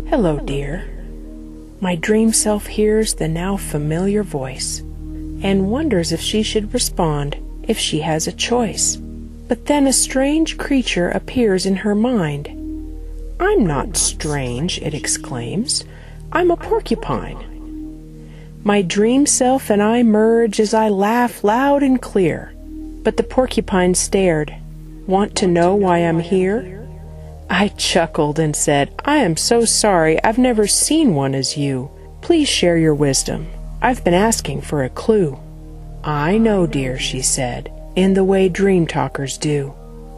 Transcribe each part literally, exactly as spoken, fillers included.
Hello, dear. My dream self hears the now familiar voice and wonders if she should respond, if she has a choice. But then a strange creature appears in her mind. "I'm not strange," it exclaims. "I'm a porcupine." My dream self and I merge as I laugh loud and clear. But the porcupine stared. "Want to know why I'm here?" I chuckled and said, "I am so sorry, I've never seen one as you. Please share your wisdom. I've been asking for a clue." "I know, dear," she said, in the way dream talkers do.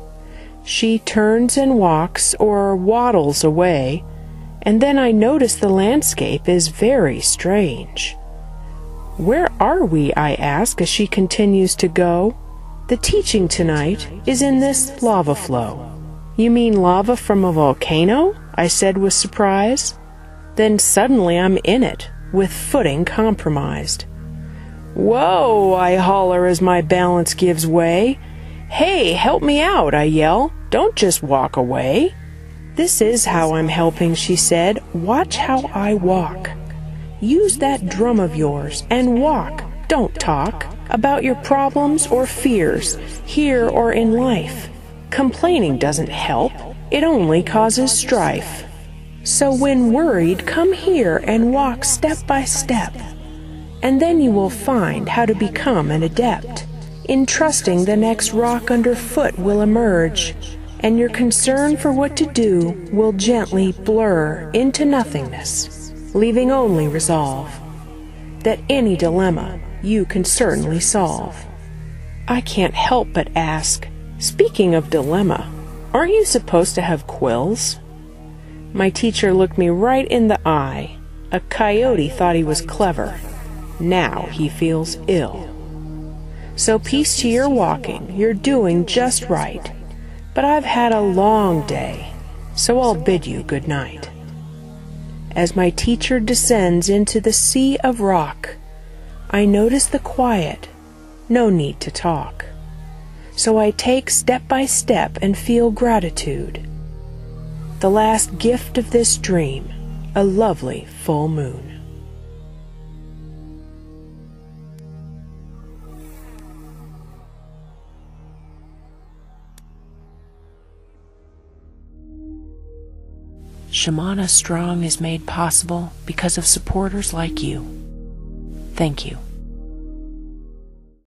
She turns and walks or waddles away, and then I notice the landscape is very strange. "Where are we?" I ask as she continues to go. "The teaching tonight is in this lava flow." "You mean lava from a volcano?" I said with surprise. Then suddenly I'm in it, with footing compromised. "Whoa!" I holler as my balance gives way. "Hey, help me out!" I yell. "Don't just walk away." "This is how I'm helping," she said. "Watch how I walk. Use that drum of yours and walk. Don't talk about your problems or fears, here or in life. Complaining doesn't help, it only causes strife. So when worried, come here and walk step by step, and then you will find how to become an adept in trusting the next rock underfoot will emerge, and your concern for what to do will gently blur into nothingness, leaving only resolve that any dilemma you can certainly solve." I can't help but ask, "Speaking of dilemma, aren't you supposed to have quills?" My teacher looked me right in the eye. A coyote thought he was clever. Now he feels ill. So peace to your walking, you're doing just right. But I've had a long day, so I'll bid you good night. As my teacher descends into the sea of rock, I notice the quiet, no need to talk. So I take step by step and feel gratitude. The last gift of this dream, a lovely full moon. Shamana Strong is made possible because of supporters like you. Thank you.